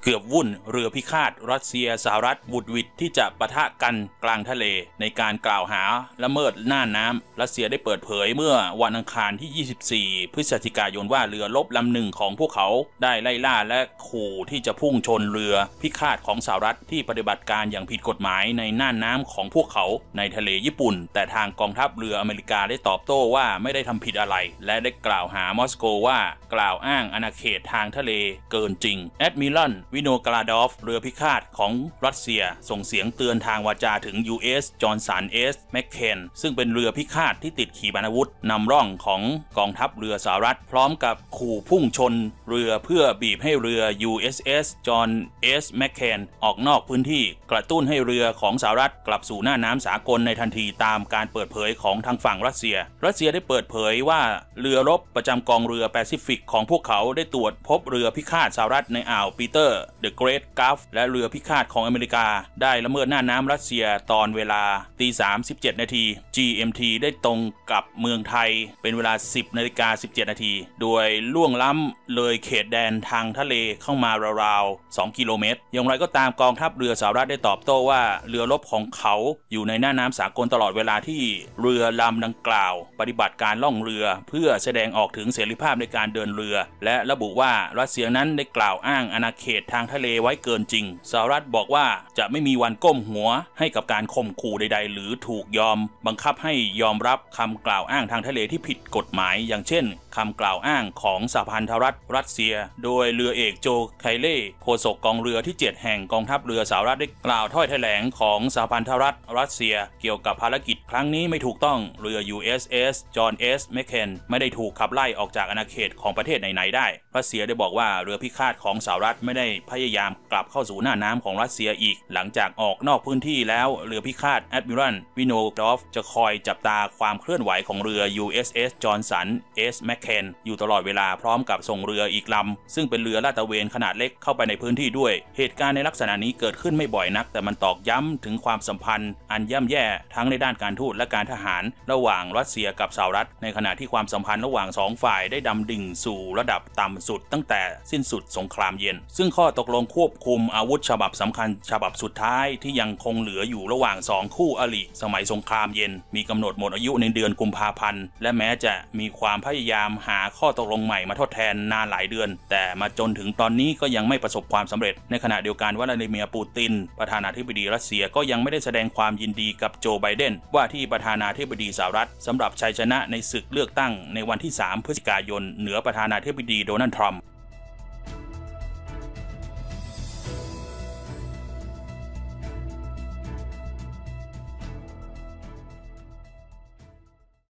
เกือบวุ่นเรือพิฆาตรัสเซียสหรัฐบุดหวิดที่จะปะทะกันกลางทะเลในการกล่าวหาละเมิดน่านน้ำรัสเซียได้เปิดเผยเมื่อวันอังคารที่24พฤศจิกายนว่าเรือรบลำหนึ่งของพวกเขาได้ไล่ล่าและขู่ที่จะพุ่งชนเรือพิฆาตของสหรัฐที่ปฏิบัติการอย่างผิดกฎหมายในน่านน้ำของพวกเขาในทะเลญี่ปุ่นแต่ทางกองทัพเรืออเมริกาได้ตอบโต้ว่าไม่ได้ทำผิดอะไรและได้กล่าวหามอสโกว่ากล่าวอ้างอาณาเขตทางทะเลเกินจริงแอดมิรัลวิโนกราดอฟเรือพิฆาตของรัสเซียส่งเสียงเตือนทางวาจาถึง U.S. จอห์นสัน S. แมคเคนซึ่งเป็นเรือพิฆาตที่ติดขีปนาวุธนำร่องของกองทัพเรือสหรัฐพร้อมกับขู่พุ่งชนเรือเพื่อบีบให้เรือ USS จอห์น S. แมคเคนออกนอกพื้นที่กระตุ้นให้เรือของสหรัฐกลับสู่หน้าน้ำสากลในทันทีตามการเปิดเผยของทางฝั่งรัสเซียได้เปิดเผยว่าเรือรบประจำกองเรือแปซิฟิกของพวกเขาได้ตรวจพบเรือพิฆาตสหรัฐในอ่าวปีเตอร์เดอะเกรทกัลฟและเรือพิฆาตของอเมริกาได้ละเมิดหน้าน้ำรัสเซียตอนเวลา 3:17 นาที GMT ได้ตรงกับเมืองไทยเป็นเวลา 10:17 นาทีโดยล่วงล้ำเลยเขตแดนทางทะเลเข้ามาราวๆ2 กิโลเมตรอย่างไรก็ตามกองทัพเรือสหรัฐได้ตอบโต้ว่าเรือรบของเขาอยู่ในหน้าน้ำสากลตลอดเวลาที่เรือลำดังกล่าวปฏิบัติการล่องเรือเพื่อแสดงออกถึงเสรีภาพในการเดินเรือและระบุว่ารัสเซียนั้นได้กล่าวอ้างอาณาเขตทางทะเลไว้เกินจริงสหรัฐบอกว่าจะไม่มีวันก้มหัวให้กับการข่มขู่ใดๆหรือถูกบังคับให้ยอมรับคำกล่าวอ้างทางทะเลที่ผิดกฎหมายอย่างเช่นคำกล่าวอ้างของสหพันธรัฐรัสเซียโดยเรือเอกโจไคเล่โฆษกกองเรือที่7แห่งกองทัพเรือสหรัฐได้กล่าวถ้อยแถลงของสหพันธรัฐรัสเซียเกี่ยวกับภารกิจครั้งนี้ไม่ถูกต้องเรือ USS จอห์น S. แมคเคนไม่ได้ถูกขับไล่ออกจากอาณาเขตของประเทศไหนๆได้รัสเซียได้บอกว่าเรือพิฆาตของสหรัฐไม่ได้พยายามกลับเข้าสู่หน้าน้ำของรัสเซียอีกหลังจากออกนอกพื้นที่แล้วเรือพิฆาตแอดมิรัลวิโนกราดอฟจะคอยจับตาความเคลื่อนไหวของเรือ USS จอห์นสัน S. แมคเคนอยู่ตลอดเวลาพร้อมกับส่งเรืออีกลำซึ่งเป็นเรือลาดตระเวนขนาดเล็กเข้าไปในพื้นที่ด้วยเหตุการณ์ในลักษณะนี้เกิดขึ้นไม่บ่อยนักแต่มันตอกย้ำถึงความสัมพันธ์อันย่ำแย่ทั้งในด้านการทูตและการทหารระหว่างรัสเซียกับสหรัฐในขณะที่ความสัมพันธ์ระหว่าง2ฝ่ายได้ดำดิ่งสู่ระดับต่ำสุดตั้งแต่สิ้นสุดสงครามเย็นซึ่งข้อตกลงควบคุมอาวุธฉบับสำคัญฉบับสุดท้ายที่ยังคงเหลืออยู่ระหว่าง2คู่อริสมัยสงครามเย็นมีกำหนดหมดอายุในเดือนกุมภาพันธ์และแม้จะมีความพยายามหาข้อตกลงใหม่มาทดแทนนานหลายเดือนแต่มาจนถึงตอนนี้ก็ยังไม่ประสบความสำเร็จในขณะเดียวกันวลาดิเมียร์ปูตินประธานาธิบดีรัสเซียก็ยังไม่ได้แสดงความยินดีกับโจไบเดนว่าที่ประธานาธิบดีสหรัฐสำหรับชัยชนะในศึกเลือกตั้งในวันที่3 พฤศจิกายนเหนือประธานาธิบดีโดนัลด์ทรัมป์